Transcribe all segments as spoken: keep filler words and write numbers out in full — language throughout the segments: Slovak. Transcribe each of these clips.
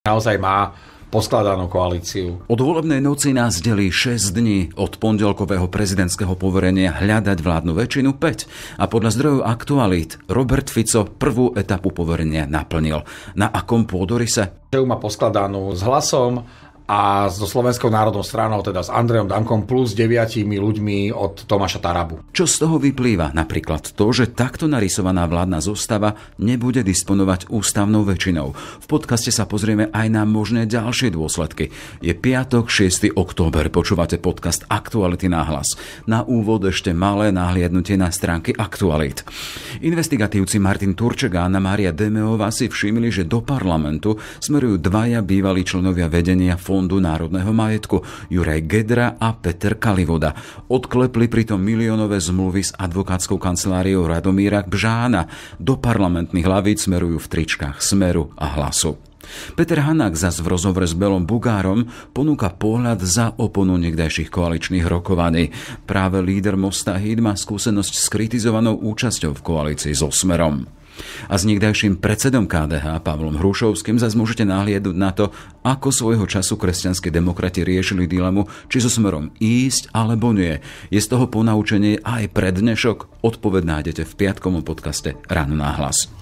naozaj má poskladanú koalíciu. Od volebnej noci nás delí šesť dní, od pondelkového prezidentského poverenia hľadať vládnu väčšinu päť. A podľa zdrojov aktualít Robert Fico prvú etapu poverenia naplnil. Na akom pôdorise? Že má poskladanú s Hlasom a so Slovenskou národnou stranou, teda s Andrejom Dankom plus deviatimi ľuďmi od Tomáša Tarabu. Čo z toho vyplýva? Napríklad to, že takto narysovaná vládna zostava nebude disponovať ústavnou väčšinou. V podcaste sa pozrieme aj na možné ďalšie dôsledky. Je piatok, šiesteho október, počúvate podcast Aktuality na hlas. Na úvod ešte malé nahliadnutie na stránky Aktualit. Investigatívci Martin Turček a Anna Mária Demeová si všimli, že do parlamentu smerujú dvaja bývalí členovia vedenia Fondu národného majetku, Juraj Gedra a Peter Kalivoda. Odklepli pritom miliónové zmluvy s advokátskou kanceláriou Radomíra Bžána. Do parlamentných hlavíc smerujú v tričkách Smeru a Hlasu. Peter Hanák zas v rozhovore s Belom Bugárom ponúka pohľad za oponu niekdajších koaličných rokovaní. Práve líder Mosta Híd má skúsenosť s kritizovanou účasťou v koalícii so Smerom. A s niekdajším predsedom ká dé há Pavlom Hrušovským zase môžete nahliadnúť na to, ako svojho času kresťanskí demokrati riešili dilemu, či so Smerom ísť alebo nie. Je z toho ponaučenie aj pre dnešok? Odpoveď nájdete v piatkovom podcaste Ráno na hlas.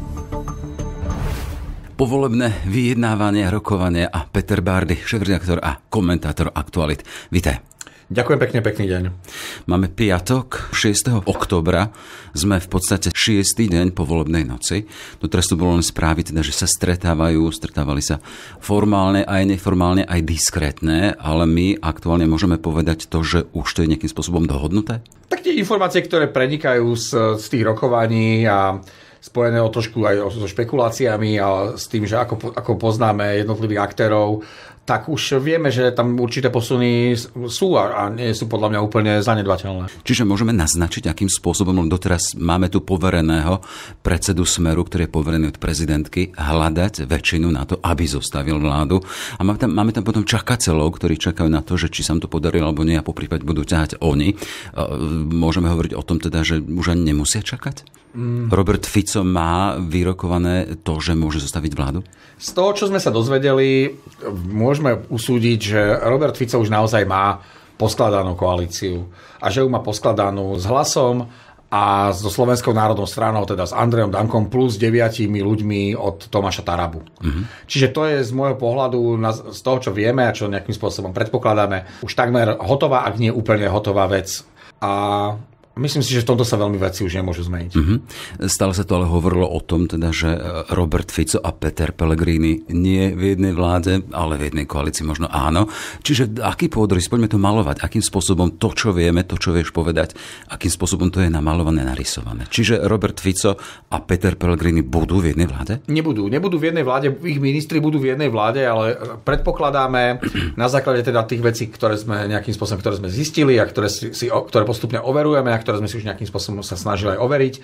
Povolebné vyjednávanie, rokovanie a Peter Bárdy, šéfredaktor a komentátor Aktualit. Vítaj. Ďakujem pekne, pekný deň. Máme piatok, šiesteho októbra. Sme v podstate šiestý deň po volebnej noci. Doteraz to bolo len správy, teda, že sa stretávajú, stretávali sa formálne, aj neformálne, aj diskrétne, ale my aktuálne môžeme povedať to, že už to je nejakým spôsobom dohodnuté? Tak tie informácie, ktoré prenikajú z, z tých rokovaní a spojené o trošku aj so špekuláciami a s tým, že ako, ako poznáme jednotlivých aktérov, tak už vieme, že tam určité posuny sú a nie sú podľa mňa úplne zanedbateľné. Čiže môžeme naznačiť, akým spôsobom doteraz máme tu povereného predsedu Smeru, ktorý je poverený od prezidentky, hľadať väčšinu na to, aby zostavil vládu. A máme tam, máme tam potom čakateľov, ktorí čakajú na to, že či sa im to podarilo alebo nie a poprípade budú ťahať oni. Môžeme hovoriť o tom teda, že už ani nemusia čakať? Mm. Robert Fico má vyrokované to, že môže zostaviť vládu? Z toho, čo sme sa dozvedeli, môžeme usúdiť, že Robert Fico už naozaj má poskladanú koalíciu a že ju má poskladanú s Hlasom a so Slovenskou národnou stranou, teda s Andrejom Dankom plus deviatimi ľuďmi od Tomáša Tarabu. Mm-hmm. Čiže to je z môjho pohľadu, z toho, čo vieme a čo nejakým spôsobom predpokladáme, už takmer hotová, ak nie úplne hotová vec. A myslím si, že v tomto sa veľmi veci už nemôžu zmeniť. Mm-hmm. Stále sa to ale hovorilo o tom, teda, že Robert Fico a Peter Pellegrini nie v jednej vláde, ale v jednej koalícii možno áno. Čiže aký pôdrys, poďme to malovať, akým spôsobom to, čo vieme, to, čo vieš povedať, akým spôsobom to je namalované, narysované. Čiže Robert Fico a Peter Pellegrini budú v jednej vláde? Nebudú. Nebudú v jednej vláde, ich ministri budú v jednej vláde, ale predpokladáme na základe teda tých vecí, ktoré sme nejakým spôsobom, ktoré sme zistili a ktoré, si, ktoré postupne overujeme, ktoré sme si už nejakým spôsobom sa snažili aj overiť,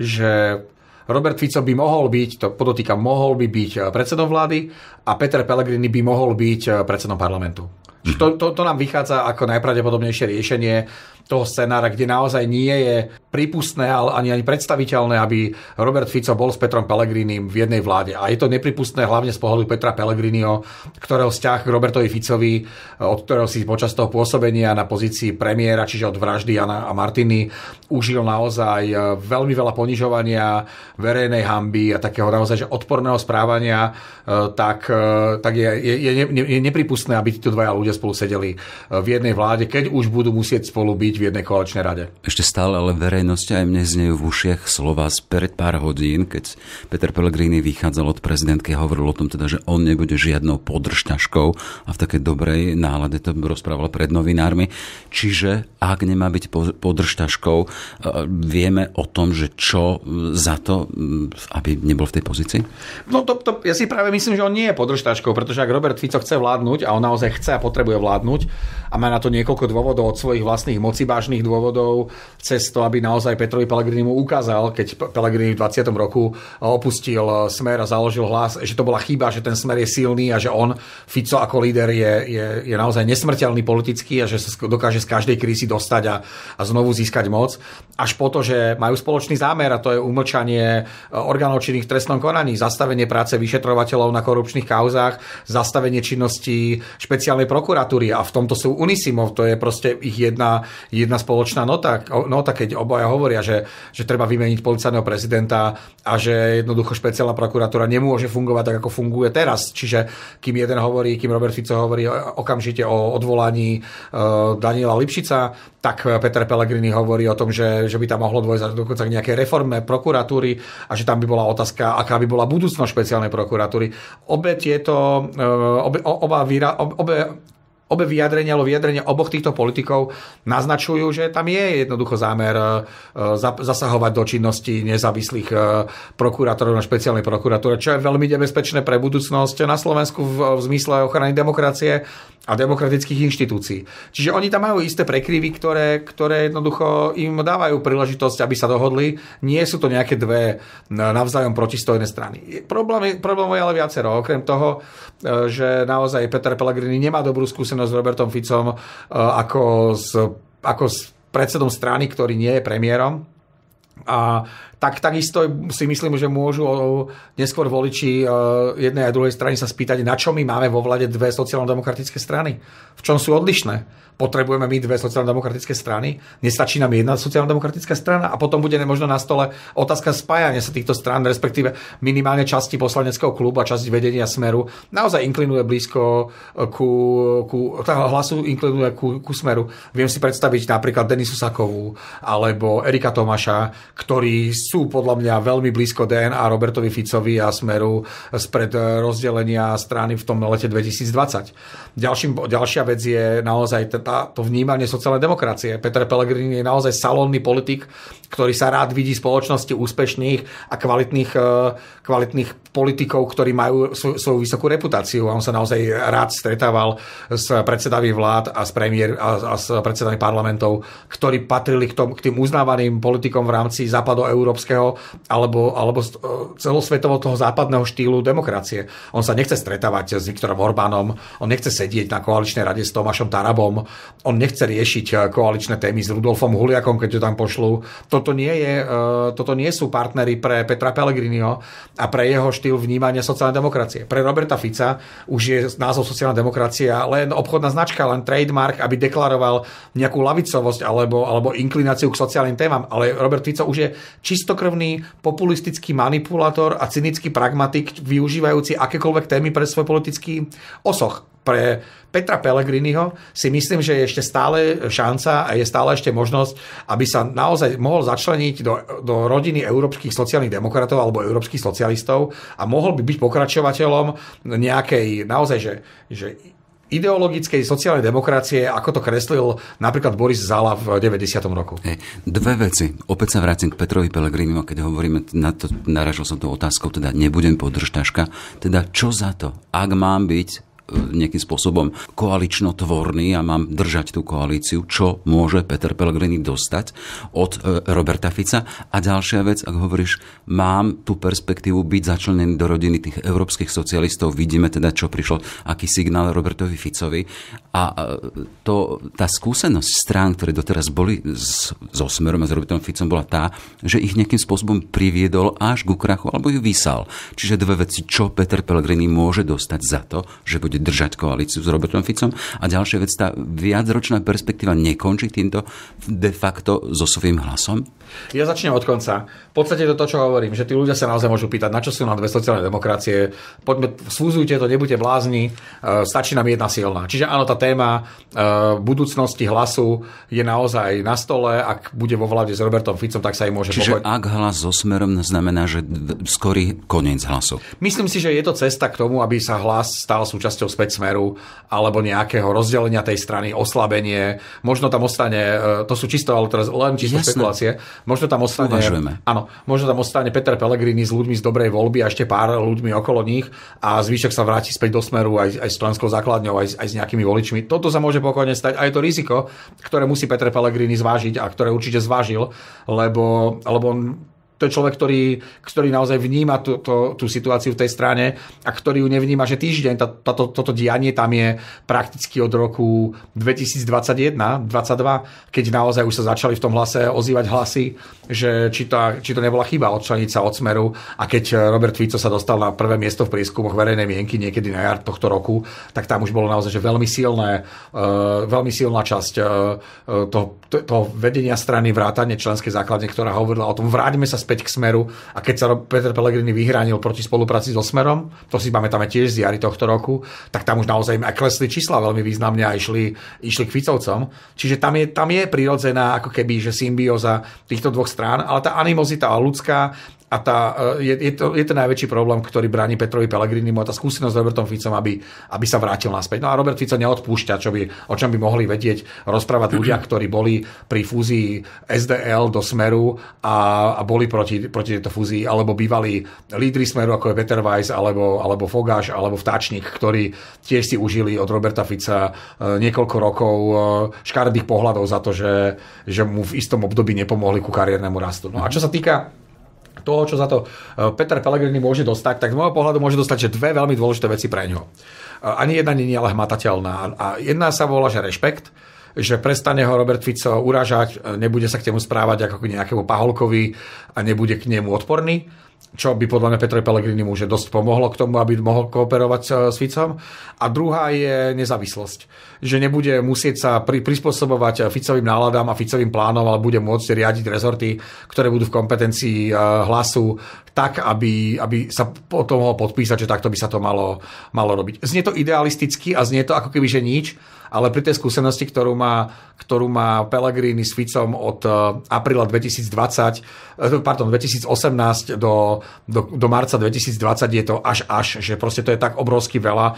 že Robert Fico by mohol byť, to podotýkam, mohol by byť predsedom vlády a Peter Pellegrini by mohol byť predsedom parlamentu. Mm-hmm. To, to, to nám vychádza ako najpravdepodobnejšie riešenie toho scenára, kde naozaj nie je prípustné, ale ani, ani predstaviteľné, aby Robert Fico bol s Petrom Pellegrinim v jednej vláde. A je to neprípustné hlavne z pohľadu Petra Pellegriniho, ktorého vzťah k Robertovi Ficovi, od ktorého si počas toho pôsobenia na pozícii premiéra, čiže od vraždy Jana a Martiny, užil naozaj veľmi veľa ponižovania, verejnej hanby a takého naozaj že odporného správania, tak, tak je, je, je, je neprípustné, aby títo dvaja ľudia spolu sedeli v jednej vláde, keď už budú musieť spolu byť v jednej koaličnej rade. Ešte stále ale verejnosti aj mne znejú v ušiach slova z pred pár hodín, keď Peter Pellegrini vychádzal od prezidentky a hovoril o tom teda, že on nebude žiadnou podržťažkou a v takej dobrej nálade to rozprával pred novinármi. Čiže ak nemá byť podržťažkou, vieme o tom, že čo za to, aby nebol v tej pozícii? No to, to ja si práve myslím, že on nie je podržťažkou, pretože ak Robert Fico chce vládnuť a on naozaj chce a potrebuje vládnuť a má na to niekoľko dôvodov od svojich vlastných moci vážnych dôvodov cez to, aby naozaj Petrovi Pellegrinimu ukázal, keď Pellegrini v dvadsiatom roku opustil Smer a založil Hlas, že to bola chyba, že ten Smer je silný a že on, Fico ako líder, je, je, je naozaj nesmrteľný politicky a že sa dokáže z každej krízy dostať a, a znovu získať moc. Až po to, že majú spoločný zámer a to je umlčanie orgánov činných v trestnom konaní, zastavenie práce vyšetrovateľov na korupčných kauzách, zastavenie činnosti špeciálnej prokuratúry a v tomto sú unisimov, to je proste ich jedna, jedna spoločná nota, nota, keď obaja hovoria, že, že treba vymeniť policajného prezidenta a že jednoducho špeciálna prokuratúra nemôže fungovať tak, ako funguje teraz. Čiže kým jeden hovorí, kým Robert Fico hovorí okamžite o odvolaní uh, Daniela Lipšica, tak Peter Pellegrini hovorí o tom, že, že by tam mohlo dôjsť dokonca k nejakej reforme prokuratúry a že tam by bola otázka, aká by bola budúcnosť špeciálnej prokuratúry. Obe tieto, obe, oba výra, obe, obe vyjadrenia, alebo vyjadrenia oboch týchto politikov naznačujú, že tam je jednoducho zámer zasahovať do činnosti nezávislých prokurátorov na špeciálnej prokuratúre, čo je veľmi nebezpečné pre budúcnosť na Slovensku v, v zmysle ochrany demokracie a demokratických inštitúcií. Čiže oni tam majú isté prekryvy, ktoré, ktoré jednoducho im dávajú príležitosť, aby sa dohodli. Nie sú to nejaké dve navzájom protistojné strany. Problém, problém je ale viacero. Okrem toho, že naozaj Peter Pellegrini nemá dobrú skúsenosť s Robertom Ficom ako s, ako s predsedom strany, ktorý nie je premiérom. A tak takisto si myslím, že môžu neskôr voliči jednej a druhej strany sa spýtať, na čo my máme vo vlade dve sociálno-demokratické strany. V čom sú odlišné? Potrebujeme my dve sociálno-demokratické strany? Nestačí nám jedna sociálno-demokratická strana? A potom bude možno na stole otázka spájania sa týchto strán, respektíve minimálne časti poslaneckého klubu a časť vedenia Smeru naozaj inklinuje blízko ku, ku Hlasu, inklinuje ku, ku Smeru. Viem si predstaviť napríklad Denisu Sakovú alebo Erika Tomáša, ktorí sú podľa mňa veľmi blízko dé en á Robertovi Ficovi a Smeru spred rozdelenia strany v tom lete dvetisícdvadsať. Ďalším, ďalšia vec je naozaj tá, to vnímanie sociálnej demokracie. Peter Pellegrini je naozaj salónny politik, ktorý sa rád vidí v spoločnosti úspešných a kvalitných, kvalitných politikov, ktorí majú svoju vysokú reputáciu. A on sa naozaj rád stretával s predsedami vlád a s premiér a, a s predsedami parlamentov, ktorí patrili k, tom, k tým uznávaným politikom v rámci západoeurópskeho alebo, alebo celosvetovo toho západného štýlu demokracie. On sa nechce stretávať s Viktorom Orbánom, on nechce sedieť na koaličnej rade s Tomášom Tarabom, on nechce riešiť koaličné témy s Rudolfom Huliakom, keď ho tam pošlú. Toto nie, je, toto nie sú partneri pre Petra Pellegriniho a pre jeho štýl vnímania sociálnej demokracie. Pre Roberta Fica už je názov sociálna demokracia len obchodná značka, len trademark, aby deklaroval nejakú lavicovosť alebo, alebo inklináciu k sociálnym témam. Ale Robert Fico už je čistokrvný populistický manipulátor a cynický pragmatik, využívajúci akékoľvek témy pre svoj politický osoch. Pre Petra Pellegriniho si myslím, že je ešte stále šanca a je stále ešte možnosť, aby sa naozaj mohol začleniť do, do rodiny európskych sociálnych demokratov alebo európskych socialistov a mohol by byť pokračovateľom nejakej naozaj, že, že ideologickej sociálnej demokracie, ako to kreslil napríklad Boris Zala v deväťdesiatom roku. Hey, dve veci. Opäť sa vrátim k Petrovi Pellegrinimu, keď hovoríme, na to, naražil som tou otázkou, teda nebudem podržtaška, teda čo za to, ak mám byť nejakým spôsobom koalično-tvorný a mám držať tú koalíciu, čo môže Peter Pellegrini dostať od Roberta Fica. A ďalšia vec, ak hovoríš, mám tú perspektívu byť začlenený do rodiny tých európskych socialistov, vidíme teda, čo prišlo, aký signál Robertovi Ficovi. A to, tá skúsenosť strán, ktoré doteraz boli s, so Smerom a s Robertom Ficom, bola tá, že ich nejakým spôsobom priviedol až ku krachu, alebo ju vysal. Čiže dve veci, čo Peter Pellegrini môže dostať za to, že bude držať koalíciu s Robertom Ficom. A ďalšia vec, tá viacročná perspektíva nekončí týmto de facto so svojím Hlasom? Ja začnem od konca. V podstate to, čo hovorím, že tí ľudia sa naozaj môžu pýtať, na čo sú nám dve sociálne demokracie. Poďme, sfúzujte to, nebuďte blázni, stačí nám jedna silná. Čiže áno, tá téma budúcnosti Hlasu je naozaj na stole. Ak bude vo vláde s Robertom Ficom, tak sa im môže Čiže pokoj... ak Hlas so Smerom znamená, že skorý koniec Hlasu. Myslím si, že je to cesta k tomu, aby sa Hlas stal súčasťou voličov späť Smeru, alebo nejakého rozdelenia tej strany, oslabenie. Možno tam ostane, to sú čisto, ale teraz len čisto Jasne. spekulácie, možno tam ostane, Uvažujeme. áno, možno tam ostane Peter Pellegrini s ľuďmi z dobrej voľby a ešte pár ľuďmi okolo nich a zvyšok sa vráti späť do Smeru aj, aj s členskou základňou, aj, aj s nejakými voličmi. Toto sa môže pokojne stať a je to riziko, ktoré musí Peter Pellegrini zvážiť a ktoré určite zvážil, lebo, lebo on to je človek, ktorý, ktorý naozaj vníma tú, tú, tú situáciu v tej strane a ktorý ju nevníma, že týždeň tá, táto, toto dianie tam je prakticky od roku dvetisícdvadsaťjeden dvadsaťdva, keď naozaj už sa začali v tom hlase ozývať hlasy, že či to, či to nebola chyba odčleniť sa od Smeru a keď Robert Fico sa dostal na prvé miesto v prieskumoch verejnej mienky niekedy na jar tohto roku, tak tam už bolo naozaj že veľmi silné, uh, veľmi silná časť uh, toho, toho vedenia strany vrátane členskej základne, ktorá hovorila o tom, vráťme sa späť k Smeru a keď sa Peter Pellegrini vyhránil proti spolupráci so Smerom, to si pamätáme tiež z jary tohto roku, tak tam už naozaj aj klesli čísla veľmi významne a išli, išli k Ficovcom. Čiže tam je, tam je prirodzená ako keby, že symbióza týchto dvoch strán, ale tá animozita ľudská a tá, je, je, to, je to najväčší problém, ktorý bráni Petrovi Pellegrinimu a tá skúsenosť s Robertom Ficom, aby, aby sa vrátil naspäť. No a Robert Fico neodpúšťa, čo by, o čom by mohli vedieť rozprávať ľudia, ktorí boli pri fúzii es dé el do Smeru a, a boli proti, proti tejto fúzii, alebo bývalí lídri Smeru, ako je Peter Weiss, alebo, alebo Fogáš, alebo Vtáčnik, ktorí tiež si užili od Roberta Fica niekoľko rokov škaredých pohľadov za to, že, že mu v istom období nepomohli ku kariérnemu rastu. No a čo sa týka toho, čo za to Peter Pellegrini môže dostať, tak z môjho pohľadu môže dostať že dve veľmi dôležité veci pre ňo. Ani jedna nie je ale hmatateľná. A jedna sa volá, že rešpekt, že prestane ho Robert Fico urážať, nebude sa k nemu správať ako k nejakému paholkovi a nebude k nemu odporný, čo by podľa mňa Petrovi Pellegrinimu že dosť pomohlo k tomu, aby mohol kooperovať s Ficom. A druhá je nezávislosť. Že nebude musieť sa pri, prispôsobovať Ficovým náladám a Ficovým plánom, ale bude môcť riadiť rezorty, ktoré budú v kompetencii Hlasu, tak, aby, aby sa potom mohol podpísať, že takto by sa to malo, malo robiť. Znie to idealisticky a znie to ako keby, že nič, ale pri tej skúsenosti, ktorú má, ktorú má Pellegrini s Ficom od apríla dvetisícdvadsať, pardon, dvetisícosemnásť do, do, do marca dvetisícdvadsať je to až až, že proste to je tak obrovsky veľa.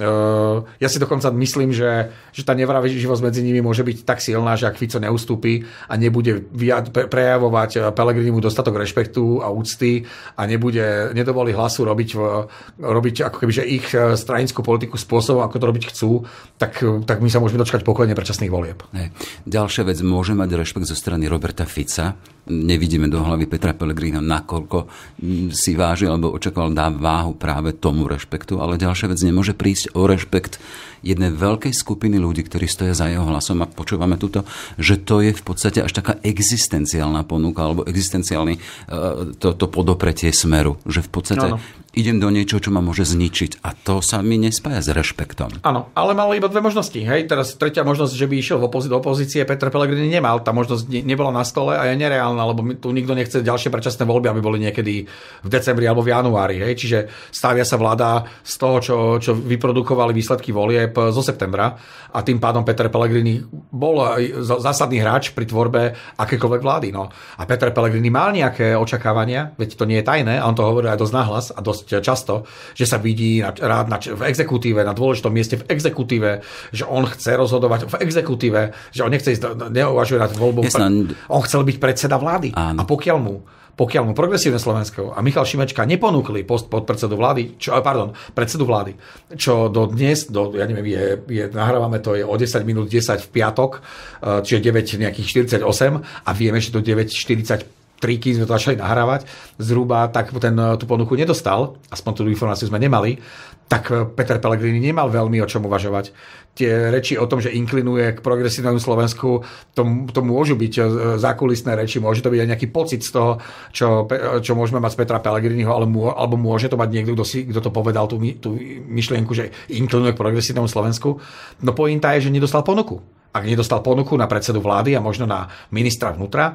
Ja si dokonca myslím, že, že tá nevravivosť medzi nimi môže byť tak silná, že ak Fico neustúpi a nebude prejavovať Pellegrinimu dostatok rešpektu a úcty a nebude, nedovolí Hlasu robiť, robiť ako keby, že ich stranickú politiku spôsobom, ako to robiť chcú, tak, tak my sa môžeme dočkať pokojne predčasných volieb. Hej. Ďalšia vec, môže mať rešpekt zo strany Roberta Fica. Nevidíme do hlavy Petra Pellegrina, nakoľko si váži alebo očakával, dá váhu práve tomu rešpektu, ale ďalšia vec, nemôže prísť o rešpekt jednej veľkej skupiny ľudí, ktorí stoja za jeho hlasom a počúvame tuto, že to je v podstate až taká existenciálna ponuka alebo existenciálny to, to podopretie Smeru, že v podstate no, no. idem do niečoho, čo ma môže zničiť a to sa mi nespája s rešpektom. Áno, ale mal iba dve možnosti. Hej, teraz tretia možnosť, že by išiel do opozície, Peter Pellegrini nemal, tá možnosť nebola na stole a je nereálna, lebo tu nikto nechce ďalšie predčasné voľby, aby boli niekedy v decembri alebo v januári. Hej, čiže stavia sa vláda z toho, čo, čo vyprodukovali výsledky volieb zo septembra a tým pádom Peter Pellegrini bol zásadný hráč pri tvorbe akékoľvek vlády. No. A Peter Pellegrini mal nejaké očakávania, veď to nie je tajné, a on to hovorí aj dosť nahlas a dosť často, že sa vidí na, rád na, v exekutíve, na dôležitom mieste v exekutíve, že on chce rozhodovať v exekutíve, že on nechce ísť, neuvažuje nad voľbou. On chcel byť predseda vlády. Áno. A pokiaľ mu pokiaľ mu Progresívne Slovensko a Michal Šimečka neponúkli post pod predsedu vlády, čo, pardon, predsedu vlády, čo do dnes, do, ja neviem, je, je, nahrávame to je o desať minút desať v piatok, čiže deväť nejakých štyridsaťosem a vieme, že do deväť štyridsaťtri, keď sme to začali nahrávať, zhruba tak ten, tú ponuku nedostal, aspoň tú informáciu sme nemali, tak Peter Pellegrini nemal veľmi o čom uvažovať. Tie reči o tom, že inklinuje k Progresívnemu Slovensku, to, to môžu byť zákulisné reči, môže to byť aj nejaký pocit z toho, čo, čo môžeme mať z Petra Pellegriniho, ale mô, alebo môže to mať niekto, kto, si, kto to povedal, tú, tú myšlienku, že inklinuje k Progresívnemu Slovensku. No pointa je, že nedostal ponuku. Ak nedostal ponuku na predsedu vlády a možno na ministra vnútra,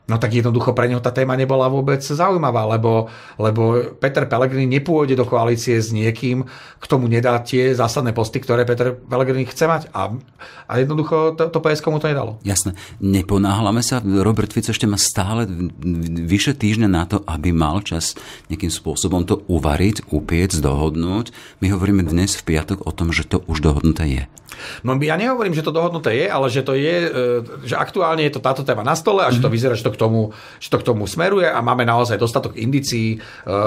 No tak jednoducho pre neho tá téma nebola vôbec zaujímavá, lebo, lebo Peter Pellegrini nepôjde do koalície s niekým, k tomu nedá tie zásadné posty, ktoré Peter Pellegrini chce mať. A, a jednoducho to, to pé es ká mu to nedalo. Jasné. Neponáhľame sa. Robert Fico ešte má stále vyše týždňa na to, aby mal čas nejakým spôsobom to uvariť, upiec, dohodnúť. My hovoríme dnes v piatok o tom, že to už dohodnuté je. No ja nehovorím, že to dohodnuté je, ale že to je, že aktuálne je to táto téma na stole a že to vyzerá, že to k tomu, že to k tomu smeruje a máme naozaj dostatok indicií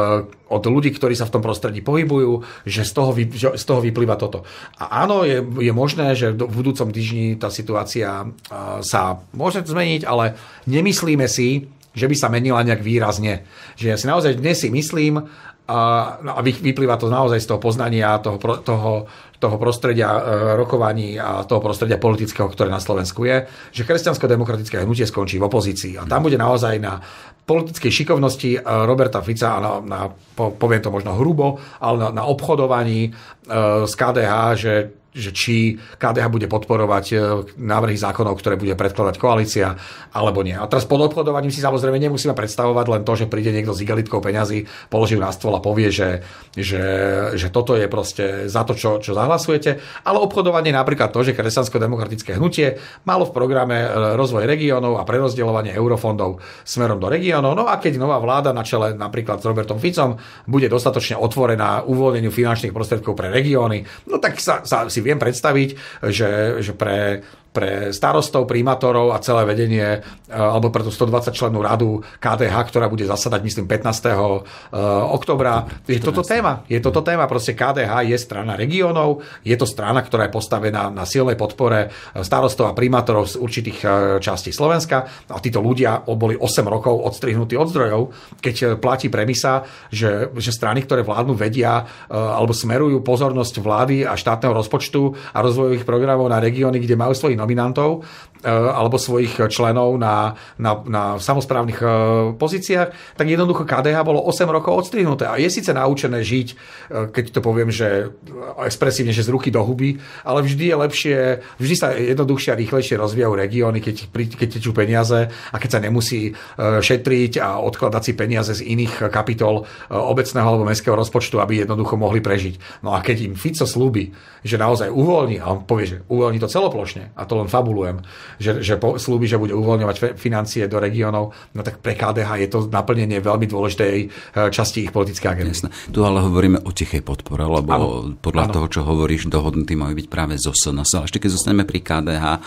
od ľudí, ktorí sa v tom prostredí pohybujú, že z toho, že z toho vyplýva toto. A áno, je, je možné, že v budúcom týždni tá situácia sa môže zmeniť, ale nemyslíme si, že by sa menila nejak výrazne. Že ja si naozaj dnes si myslím, a, no a vyplýva to naozaj z toho poznania, toho, toho, toho prostredia e, rokovaní a toho prostredia politického, ktoré na Slovensku je, že kresťansko-demokratické hnutie skončí v opozícii. A tam bude naozaj na politickej šikovnosti Roberta Fica a na, na poviem to možno hrubo, ale na, na obchodovaní e, z ká dé há, že že či ká dé há bude podporovať návrhy zákonov, ktoré bude predkladať koalícia, alebo nie. A teraz pod obchodovaním si samozrejme nemusíme predstavovať len to, že príde niekto s igelitkou peňazí, položí na stôl a povie, že, že, že toto je proste za to, čo, čo zahlasujete. Ale obchodovanie napríklad to, že kresťansko-demokratické hnutie malo v programe rozvoj regiónov a prerozdeľovanie eurofondov smerom do regiónov. No a keď nová vláda na čele napríklad s Robertom Ficom bude dostatočne otvorená uvoľneniu finančných prostriedkov pre regióny, no tak sa, sa si viem predstaviť, že, že pre, pre starostov, primátorov a celé vedenie alebo pre tú stodvadsať člennú radu ká dé há, ktorá bude zasadať, myslím, pätnásteho októbra. Je toto téma. Je toto téma. Proste ká dé há je strana regiónov, je to strana, ktorá je postavená na silnej podpore starostov a primátorov z určitých častí Slovenska. A títo ľudia boli osem rokov odstrihnutí od zdrojov, keď platí premisa, že, že strany, ktoré vládnu, vedia alebo smerujú pozornosť vlády a štátneho rozpočtu a rozvojových programov na regióny, kde majú svojich nominantov alebo svojich členov na, na, na samosprávnych pozíciách, tak jednoducho ká dé há bolo osem rokov odstrihnuté. A je síce naučené žiť, keď to poviem, že expresívne, že z ruky do huby, ale vždy je lepšie, vždy sa jednoduchšie a rýchlejšie rozvíjajú regióny, keď, keď tečú peniaze a keď sa nemusí šetriť a odkladať si peniaze z iných kapitol obecného alebo mestského rozpočtu, aby jednoducho mohli prežiť. No a keď im Fico slúbi, že naozaj uvoľní, a on povie, že uvoľní to celoplošne, a to len fabulujem, že, že slúbi, že bude uvoľňovať financie do regiónov, no tak pre ká dé há je to naplnenie veľmi dôležitej časti ich politickej agendy. Jasné. Tu ale hovoríme o tichej podpore, lebo ano, podľa ano. toho, čo hovoríš, dohodnutý majú byť práve zo es en es. Ale ešte keď zostaneme pri ká dé há,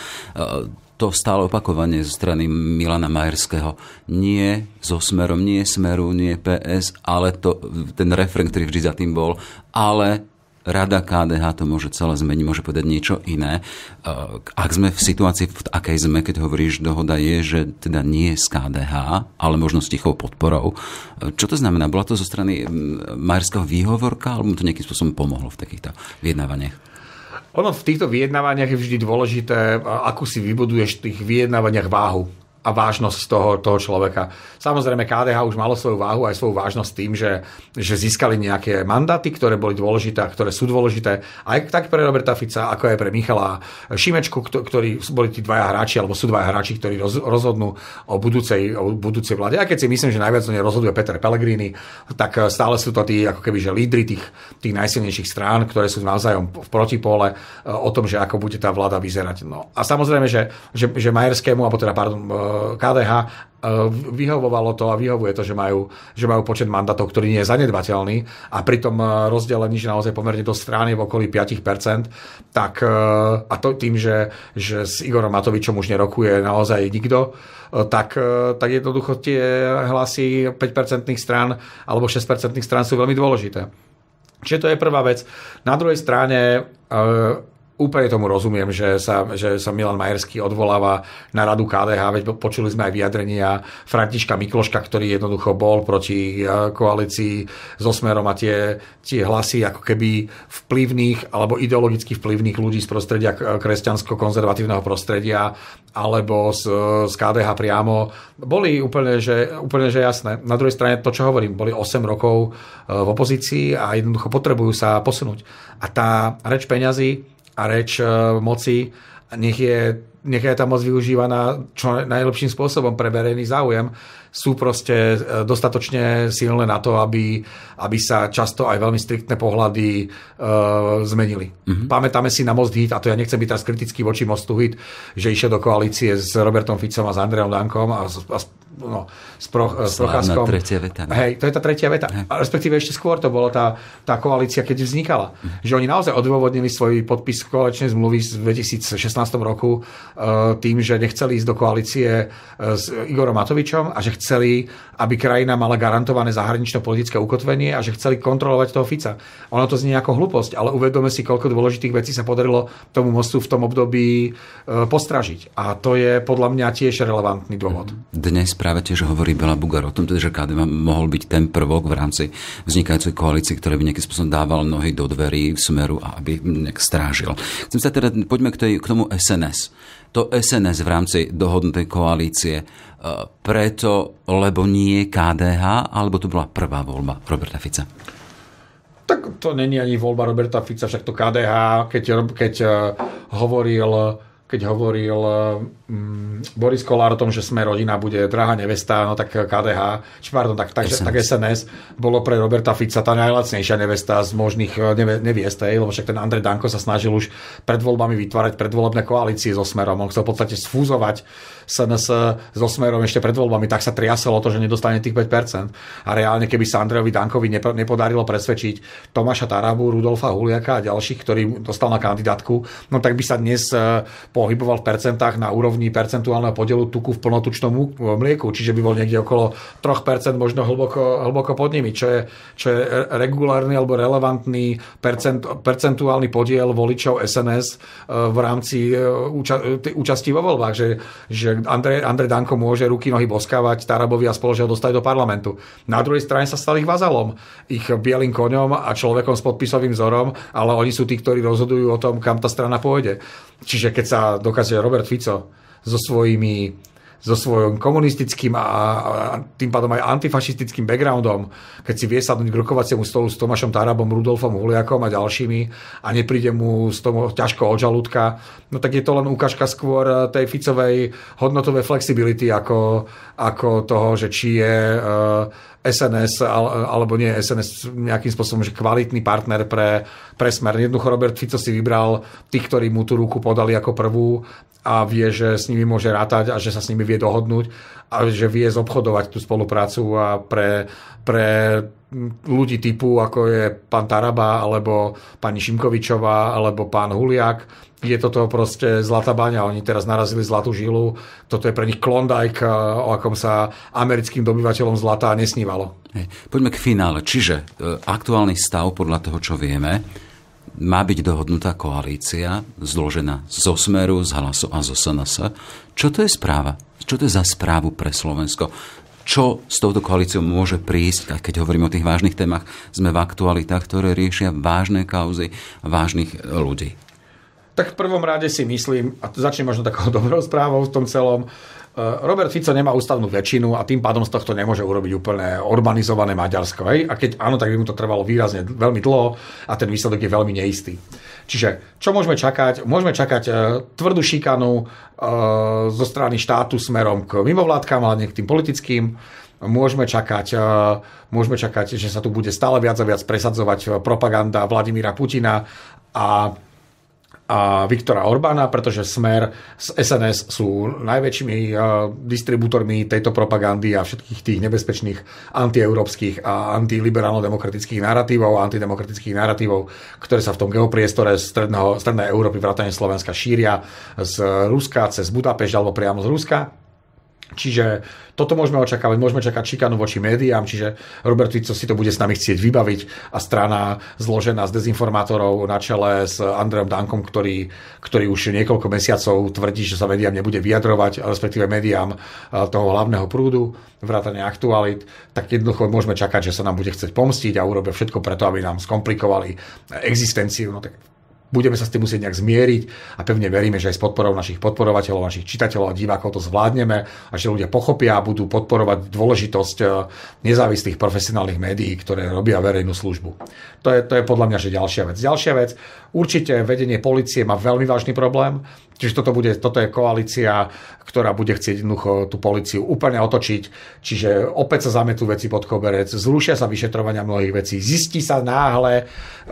to stále opakovanie zo strany Milana Majerského. Nie so Smerom, nie Smeru, nie pé es, ale to, ten refrén, ktorý vždy za tým bol, ale Rada ká dé há to môže celé zmeniť, môže povedať niečo iné. Ak sme v situácii, v akej sme, keď hovoríš, dohoda je, že teda nie z ká dé há, ale možno s tichou podporou. Čo to znamená? Bola to zo strany Majerského výhovorka, alebo mu to nejakým spôsobom pomohlo v takýchto vyjednávaniach? Ono v týchto vyjednávaniach je vždy dôležité, akú si vybuduješ v tých vyjednávaniach váhu a vážnosť toho, toho človeka. Samozrejme, ká dé há už malo svoju váhu aj svoju vážnosť tým, že, že získali nejaké mandáty, ktoré boli dôležité a ktoré sú dôležité aj tak pre Roberta Fica, ako aj pre Michala Šimečku, ktorí boli tí dvaja hráči, alebo sú dvaja hráči, ktorí roz, rozhodnú o budúcej, o budúcej vláde. A keď si myslím, že najviac o nej rozhoduje Peter Pellegrini, tak stále sú to tí, ako keby, že lídri tých, tých najsilnejších strán, ktoré sú navzájom v protipole o tom, že ako bude tá vláda vyzerať. No a samozrejme, že, že, že Majerskému, alebo teda, pardon, ká dé há vyhovovalo to a vyhovuje to, že majú, že majú počet mandátov, ktorý nie je zanedbateľný a pri tom rozdelení, že naozaj pomerne do strany v okolí päť percent, tak a to tým, že, že s Igorom Matovičom už nerokuje naozaj nikto, tak, tak jednoducho tie hlasy päť percentných strán alebo šesť percentných strán sú veľmi dôležité. Čiže to je prvá vec. Na druhej strane úplne tomu rozumiem, že sa, že sa Milan Majerský odvoláva na radu ká dé há, veď počuli sme aj vyjadrenia Františka Mikloška, ktorý jednoducho bol proti koalícii so Smerom a tie, tie hlasy ako keby vplyvných alebo ideologicky vplyvných ľudí z prostredia kresťansko-konzervatívneho prostredia alebo z, z ká dé há priamo boli úplne že, úplne, že jasné. Na druhej strane to, čo hovorím, boli osem rokov v opozícii a jednoducho potrebujú sa posunúť. A tá reč peňazí a reč moci, nech je nech je tá moc využívaná čo najlepším spôsobom pre verejný záujem, sú proste dostatočne silné na to, aby, aby sa často aj veľmi striktné pohľady uh, zmenili. Mm-hmm. Pamätáme si na Most Hit, a to ja nechcem byť teraz kritický voči Mostu Hit, že išiel do koalície s Robertom Ficom a s Andrejom Dankom a, a no, s, pro, s Procházkom. tretia veta. Ne? Hej, to je tá tretia veta. Hej. A respektíve ešte skôr to bola tá, tá koalícia, keď vznikala. Mm. Že oni naozaj odôvodnili svoj podpis koaličnej zmluvy z dvetisícšestnástom roku uh, tým, že nechceli ísť do koalície uh, s Igorom Matovičom a že chceli, aby krajina mala garantované zahranično-politické ukotvenie a že chceli kontrolovať toho Fica. Ono to znie ako hlúposť, ale uvedome si, koľko dôležitých vecí sa podarilo tomu Mostu v tom období uh, postražiť. A to je podľa mňa tiež relevantný dôvod. Dnes práve tiež hovorí Bela Bugar o tom, teda, že ká dé mohol byť ten prvok v rámci vznikajúcej koalície, ktorý by nejakým spôsobom dával nohy do dverí Smeru a aby nejak strážil. Chcem sa teda, poďme k, tej, k tomu es en es. To es en es v rámci dohodnutej koalície preto, lebo nie ká dé há, alebo to bola prvá voľba Roberta Fica? Tak to není ani voľba Roberta Fica, však to ká dé há, keď, keď hovoril keď hovoril um, Boris Kollár o tom, že sme rodina, bude drahá nevesta, no tak ká dé há, či pardon, tak, tak, tak es en es bolo pre Roberta Fica tá najlacnejšia nevesta z možných neviest, lebo však ten Andrej Danko sa snažil už pred voľbami vytvárať predvolebné koalície so Smerom. On chcel v podstate sfúzovať es en es so Smerom ešte pred voľbami, tak sa triaselo to, že nedostane tých päť percent. A reálne, keby sa Andrejovi Dankovi nepodarilo presvedčiť Tomáša Tarabu, Rudolfa Huliaka a ďalších, ktorý dostal na kandidátku, no tak by sa dnes pohyboval v percentách na úrovni percentuálneho podielu tuku v plnotučnom mlieku, čiže by bol niekde okolo tri percentá, možno hlboko, hlboko pod nimi, čo je, čo je regulárny alebo relevantný percent, percentuálny podiel voličov es en es v rámci úča, účasti vo voľbách, že, že Andrej, Andrej Danko môže ruky, nohy boskávať Tarabovi a spolu, že ho dostať do parlamentu. Na druhej strane sa stal ich vazalom, ich bielým koňom a človekom s podpisovým vzorom, ale oni sú tí, ktorí rozhodujú o tom, kam tá strana pôjde. Čiže keď sa dokáže Robert Fico so svojimi so svojím komunistickým a, a tým pádom aj antifašistickým backgroundom, keď si vie sadnúť k rokovaciemu stolu s Tomášom Tarabom, Rudolfom Huliakom a ďalšími a nepríde mu z toho ťažko od žalúdka, no tak je to len ukážka skôr tej Ficovej hodnotovej flexibility ako, ako toho, že či je uh, es en es alebo nie es en es nejakým spôsobom, že kvalitný partner pre, pre Smer. Jednoducho Robert Fico si vybral tých, ktorí mu tú ruku podali ako prvú a vie, že s nimi môže rátať a že sa s nimi vie dohodnúť a že vie zobchodovať tú spoluprácu a pre, pre ľudí typu, ako je pán Taraba alebo pani Šimkovičová alebo pán Huliak, je toto proste zlatá baňa. Oni teraz narazili zlatú žilu. Toto je pre nich Klondike, o akom sa americkým dobyvateľom zlata nesnívalo. Hej. Poďme k finále. Čiže e, aktuálny stav podľa toho, čo vieme, má byť dohodnutá koalícia zložená zo Smeru, z Hlasu a zo es en es. Čo to je správa? Čo to je za správu pre Slovensko? Čo s touto koalíciou môže prísť, keď hovorím o tých vážnych témach? Sme v aktualitách, ktoré riešia vážne kauzy vážnych ľudí. Tak v prvom rade si myslím, a začnem možno takou dobrou správou v tom celom, Robert Fico nemá ústavnú väčšinu a tým pádom z tohto nemôže urobiť úplne urbanizované Maďarsko. Hej? A keď áno, tak by mu to trvalo výrazne veľmi dlho a ten výsledok je veľmi neistý. Čiže čo môžeme čakať? Môžeme čakať tvrdú šikanu zo strany štátu smerom k mimovládkam, ale nie k tým politickým. Môžeme čakať, môžeme čakať, že sa tu bude stále viac a viac presadzovať propaganda Vladimíra Putina a a Viktora Orbána, pretože Smer s es en es sú najväčšími distribútormi tejto propagandy a všetkých tých nebezpečných antieurópskych a antiliberálno-demokratických narratívov a antidemokratických narratívov, ktoré sa v tom geopriestore stredného, strednej Európy vrátane Slovenska šíria z Ruska cez Budapešť alebo priamo z Ruska. Čiže toto môžeme očakávať, môžeme čakať šikanu voči médiám, čiže Robert Fico si to bude s nami chcieť vybaviť a strana zložená z dezinformátorov na čele s Andrejom Dankom, ktorý, ktorý už niekoľko mesiacov tvrdí, že sa médiám nebude vyjadrovať, respektíve médiám toho hlavného prúdu, vrátane aktualit, tak jednoducho môžeme čakať, že sa nám bude chcieť pomstiť a urobia všetko preto, aby nám skomplikovali existenciu. No tak budeme sa s tým musieť nejak zmieriť a pevne veríme, že aj s podporou našich podporovateľov, našich čitateľov a divákov to zvládneme a že ľudia pochopia a budú podporovať dôležitosť nezávislých profesionálnych médií, ktoré robia verejnú službu. To je, to je podľa mňa že ďalšia vec. Ďalšia vec, Určite vedenie polície má veľmi vážny problém, čiže toto, bude, toto je koalícia, ktorá bude chcieť jednoducho tú políciu úplne otočiť, čiže opäť sa zametú veci pod koberec, zrušia sa vyšetrovania mnohých vecí, zistí sa náhle,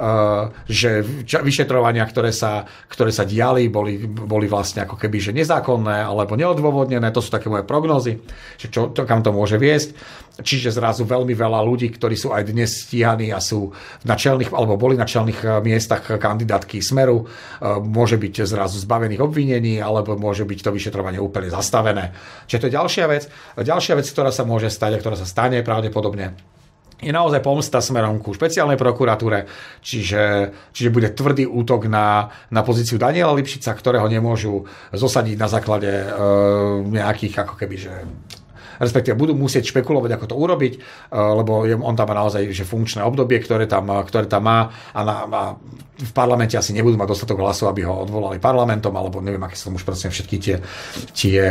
že vyšetrovania, ktoré sa, ktoré sa diali, boli, boli vlastne ako keby že nezákonné alebo neodôvodnené, to sú také moje prognózy, že čo, to, kam to môže viesť. Čiže zrazu veľmi veľa ľudí, ktorí sú aj dnes stíhaní a sú na čelných, alebo boli na čelných miestach kandidátky Smeru, môže byť zrazu zbavených obvinení, alebo môže byť to vyšetrovanie úplne zastavené. Čiže to je ďalšia vec. Ďalšia vec, ktorá sa môže stať a ktorá sa stane pravdepodobne, je naozaj pomsta smerom ku špeciálnej prokuratúre, čiže, čiže bude tvrdý útok na, na pozíciu Daniela Lipšica, ktorého nemôžu zosadiť na základe e, nejakých ako keby, že respektíve budú musieť špekulovať, ako to urobiť, lebo on tam má naozaj že funkčné obdobie, ktoré tam, ktoré tam má a, na, a v parlamente asi nebudú mať dostatok hlasov, aby ho odvolali parlamentom, alebo neviem, aké sú už proste všetky tie, tie,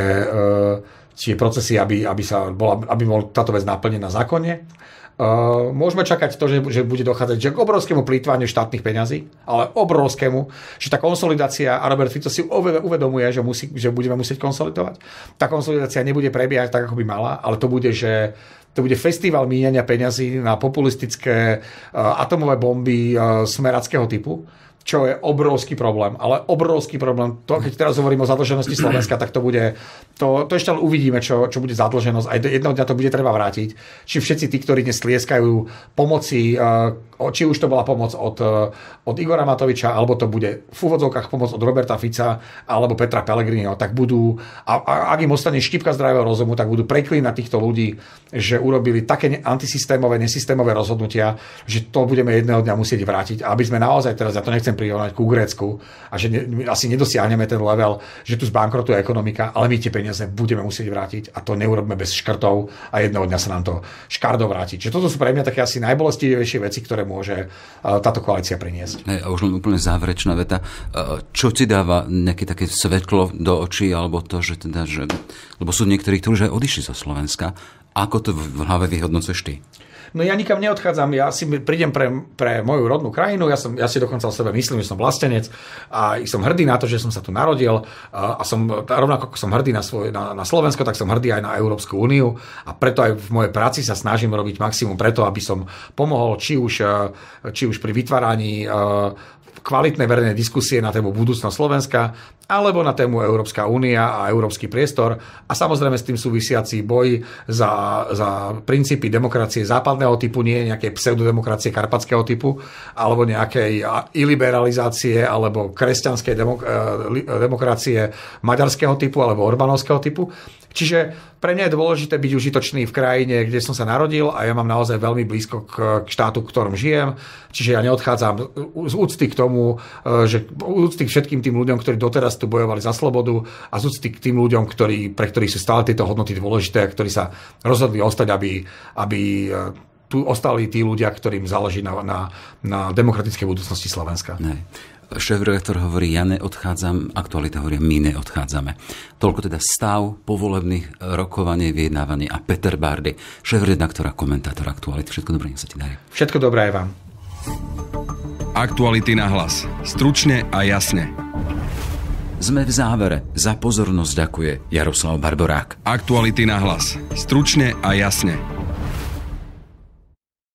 tie procesy, aby, aby, sa bola, aby bol táto vec naplnená zákonne. Uh, môžeme čakať to, že, že bude dochádzať že k obrovskému plýtvaniu štátnych peňazí, ale obrovskému, že tá konsolidácia, a Robert Fico si uvedomuje, že, musí, že budeme musieť konsolidovať. Tá konsolidácia nebude prebiehať tak, ako by mala, ale to bude, že to bude festival míňania peňazí na populistické uh, atomové bomby uh, smerackého typu, čo je obrovský problém, ale obrovský problém. To, keď teraz hovorím o zadlženosti Slovenska, tak to bude, to, to ešte uvidíme, čo, čo bude zadlženosť. Aj jedného dňa to bude treba vrátiť. Či všetci tí, ktorí dnes tlieskajú pomoci, či už to bola pomoc od, od Igora Matoviča, alebo to bude v úvodzovkách pomoc od Roberta Fica, alebo Petra Pellegriniho, tak budú, a, a ak im ostane štípka zdravého rozumu, tak budú preklínať týchto ľudí, že urobili také antisystémové, nesystémové rozhodnutia, že to budeme jedného dňa musieť vrátiť. Aby sme naozaj teraz, ja to nechcem prirovnať ku Grécku a že ne, my asi nedosiahneme ten level, že tu zbankrotuje ekonomika, ale my tie peniaze budeme musieť vrátiť a to neurobíme bez škrtov a jedného dňa sa nám to škardo vráti. Čiže toto sú pre mňa také asi najbolestivejšie veci, ktoré môže táto koalícia priniesť. Hey, a už len úplne záverečná veta. Čo ti dáva nejaké také svetlo do očí, alebo to, že teda, že... lebo sú niektorí, ktorí už aj odišli zo Slovenska. Ako to v hlave vyhodnocuješ ty? No ja nikam neodchádzam, ja si prídem pre, pre moju rodnú krajinu, ja, som, ja si dokonca o sebe myslím, že som vlastenec a som hrdý na to, že som sa tu narodil a, a som rovnako ako som hrdý na, svoj, na, na Slovensko, tak som hrdý aj na Európsku úniu a preto aj v mojej práci sa snažím robiť maximum preto, aby som pomohol či už, či už pri vytváraní kvalitné verejné diskusie na tému budúcnosť Slovenska alebo na tému Európska únia a európsky priestor a samozrejme s tým súvisiaci boj za, za princípy demokracie západného typu, nie nejakej pseudodemokracie karpatského typu alebo nejakej iliberalizácie alebo kresťanskej demok- demokracie maďarského typu alebo orbánovského typu. Čiže pre mňa je dôležité byť užitočný v krajine, kde som sa narodil a ja mám naozaj veľmi blízko k, k štátu, v ktorom žijem. Čiže ja neodchádzam z úcty k tomu, že úcty k všetkým tým ľuďom, ktorí doteraz tu bojovali za slobodu a z úcty k tým ľuďom, ktorí, pre ktorých sú stále tieto hodnoty dôležité a ktorí sa rozhodli ostať, aby, aby tu ostali tí ľudia, ktorým záleží na, na, na demokratickej budúcnosti Slovenska. Nej. Šéf-redaktor hovorí, ja neodchádzam, aktualita hovorí, my neodchádzame. Toľko teda stav povolebných rokovaní, vyjednávaní a Peter Bardy, šéf-redaktor a komentátor Aktuality. Všetko dobré, nech sa ti darí. Všetko dobré aj vám. Aktuality na hlas. Stručne a jasne. Sme v závere. Za pozornosť ďakuje Jaroslav Barborák. Aktuality na hlas. Stručne a jasne.